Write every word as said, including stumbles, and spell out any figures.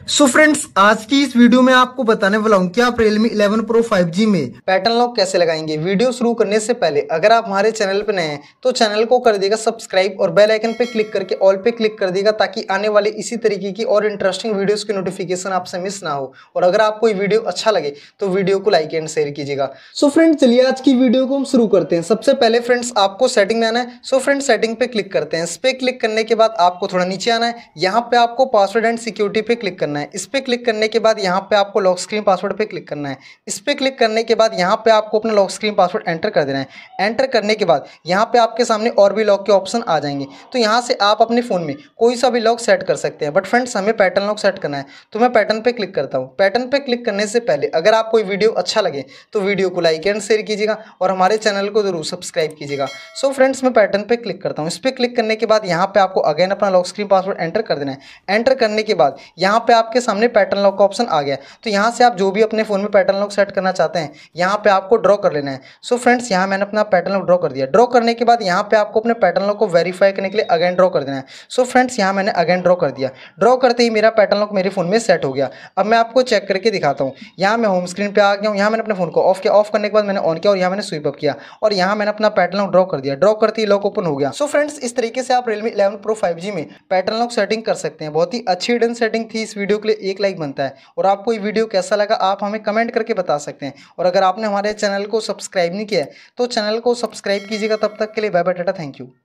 So friends, आज की इस वीडियो में आपको बताने वाला हूं कि आप Realme eleven Pro five G में पैटर्न लॉक कैसे लगाएंगे। वीडियो शुरू करने से पहले अगर आप हमारे चैनल पर नए हैं तो चैनल को कर देगा सब्सक्राइब और बेल आइकन पे क्लिक करके ऑल पे क्लिक कर देगा ताकि आने वाले इसी तरीके की और इंटरेस्टिंग वीडियोस की नोटिफिकेशन आपसे मिस ना हो। और अगर आपको ये वीडियो अच्छा लगे तो वीडियो को लाइक एंड शेयर कीजिएगा। सो फ्रेंड्स, चलिए आज की वीडियो को हम शुरू करते हैं। सबसे पहले फ्रेंड्स आपको सेटिंग में आना है। सो फ्रेंड्स, सेटिंग पे क्लिक करते हैं। इस पे क्लिक करने के बाद आपको थोड़ा नीचे आना है। यहाँ पे आपको पासवर्ड एंड सिक्योरिटी पे क्लिक करना है। इस पे क्लिक करने के बाद यहाँ पे आपको लॉक स्क्रीन पासवर्ड पे क्लिक करना है। इस पे क्लिक करने के बाद यहाँ पे आपको अपना लॉक स्क्रीन पासवर्ड एंटर कर देना है। एंटर करने के बाद यहाँ पे आपके सामने और भी लॉक के ऑप्शन आ जाएंगे, तो यहाँ से आप अपने फ़ोन में कोई सा भी लॉक सेट कर सकते हैं। बट फ्रेंड्स, हमें पैटर्न लॉक सेट करना है तो मैं पैटर्न पे क्लिक करता हूँ। पैटर्न पे क्लिक करने से पहले अगर आपको ये वीडियो अच्छा लगे तो वीडियो को लाइक एंड शेयर कीजिएगा और हमारे चैनल को जरूर सब्सक्राइब कीजिएगा। सो फ्रेंड्स, मैं पैटर्न पे क्लिक करता हूँ। इस पे क्लिक करने के बाद यहाँ पे आपको अगेन अपना लॉक स्क्रीन पासवर्ड एंटर कर देना है। एंटर करने के बाद यहाँ पे आपके सामने पैटर्न लॉक का ऑप्शन आ गया, तो यहाँ से आप जो भी अपने फ़ोन में पैटर्न लॉक सेट करना चाहते हैं यहाँ पे आपको ड्रॉ कर लेना है। सो फ्रेंड्स, यहाँ मैंने अपना पैटर्न लॉक ड्रॉ कर दिया। ड्रॉ करने के बाद यहाँ पे आपको अपने पैटर्न लॉक को वेरीफाई करने के लिए अगेन ड्रॉ कर देना है। सो फ्रेंड्स, यहाँ मैंने अगेन ड्रॉ कर दिया। ड्रॉ करते ही मेरा पैटर्न लॉक मेरे फ़ोन में सेट हो गया। अब मैं आपको चेक करके दिखाता हूँ। यहाँ मैं होम स्क्रीन पर आ गया हूँ। यहाँ मैंने अपने फ़ोन को ऑफ किया। ऑफ करने के बाद मैंने ऑन किया और यहाँ मैंने स्वीप अप किया और यहाँ मैंने अपना पैटर्न लॉक ड्रॉ कर दिया। ड्रॉ करते ही लॉक ओपन हो गया। सो फ्रेंड्स, इस तरीके से आप Realme eleven Pro five G में पैटर्न लॉक सेटिंग कर सकते हैं। बहुत ही अच्छी हिडन सेटिंग थी। इस वीडियो के लिए एक लाइक बनता है। और आपको ये वीडियो कैसा लगा आप हमें कमेंट करके बता सकते हैं। और अगर आपने हमारे चैनल को सब्सक्राइब नहीं किया है तो चैनल को सब्सक्राइब कीजिएगा। तब तक के लिए bye bye, tata, thank you.